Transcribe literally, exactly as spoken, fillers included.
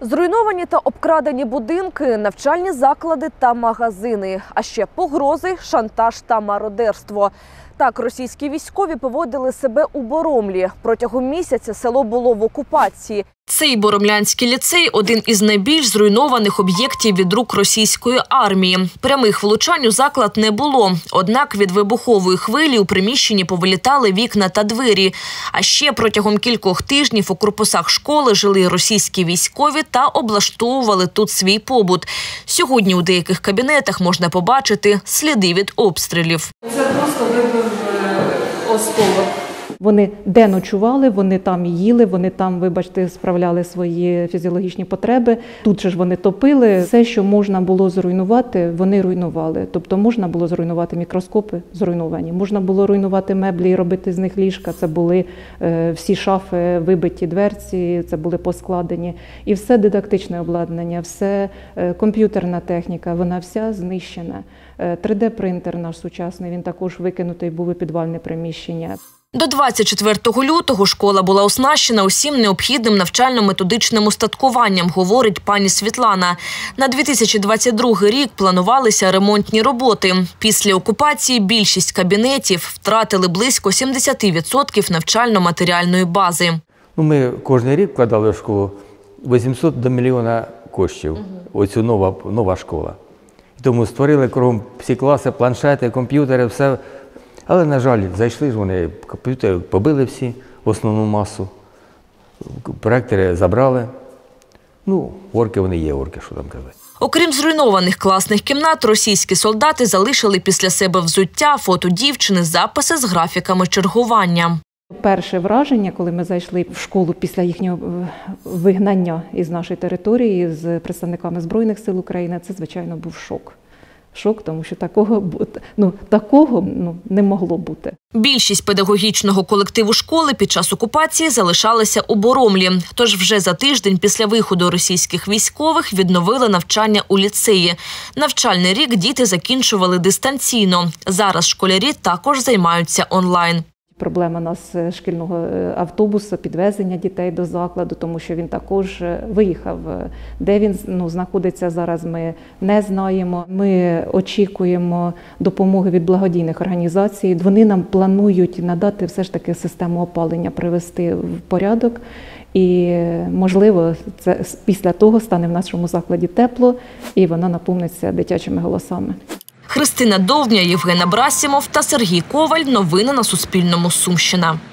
Зруйновані та обкрадені будинки, навчальні заклади та магазини, а ще погрози, шантаж та мародерство. Так російські військові поводили себе у Боромлі. Протягом місяця село було в окупації. Цей Боромлянський ліцей – один із найбільш зруйнованих об'єктів від рук російської армії. Прямих влучань у заклад не було. Однак від вибухової хвилі у приміщенні повилітали вікна та двері. А ще протягом кількох тижнів у корпусах школи жили російські військові та облаштовували тут свій побут. Сьогодні у деяких кабінетах можна побачити сліди від обстрілів. Це просто вибив осколок. Вони де ночували, вони там їли, вони там, вибачте, справляли свої фізіологічні потреби. Тут же ж вони топили. Все, що можна було зруйнувати, вони руйнували. Тобто можна було зруйнувати мікроскопи, зруйновані. Можна було руйнувати меблі і робити з них ліжка. Це були е, всі шафи, вибиті дверці, це були поскладені. І все дидактичне обладнання, все е, комп'ютерна техніка, вона вся знищена. Е, три де принтер наш сучасний, він також викинутий був у підвальне приміщення. До двадцять четвертого лютого школа була оснащена усім необхідним навчально-методичним устаткуванням, говорить пані Світлана. На дві тисячі двадцять другий рік планувалися ремонтні роботи. Після окупації більшість кабінетів втратили близько сімдесят відсотків навчально-матеріальної бази. Ну, ми кожен рік вкладали в школу вісімсот до мільйона коштів. Угу. Оцю нова, нова школа. Тому створили кругом всі класи, планшети, комп'ютери, все. Але, на жаль, зайшли ж вони, комп'ютери побили всі, основну масу, проектори забрали. Ну, орки вони є, орки, що там казати. Окрім зруйнованих класних кімнат, російські солдати залишили після себе взуття, фото дівчини, записи з графіками чергування. Перше враження, коли ми зайшли в школу після їхнього вигнання із нашої території з представниками Збройних сил України, це, звичайно, був шок. Шок, тому що такого, ну, такого ну, не могло бути. Більшість педагогічного колективу школи під час окупації залишалися у Боромлі. Тож вже за тиждень після виходу російських військових відновили навчання у ліцеї. Навчальний рік діти закінчували дистанційно. Зараз школярі також займаються онлайн. Проблема у нас шкільного автобуса, підвезення дітей до закладу, тому що він також виїхав. Де він ну, знаходиться зараз, ми не знаємо. Ми очікуємо допомоги від благодійних організацій. Вони нам планують надати все ж таки систему опалення, привести в порядок. І, можливо, це після того стане в нашому закладі тепло, і вона наповниться дитячими голосами. Христина Довбня, Євген Абрасімов та Сергій Коваль. Новини на Суспільному. Сумщина.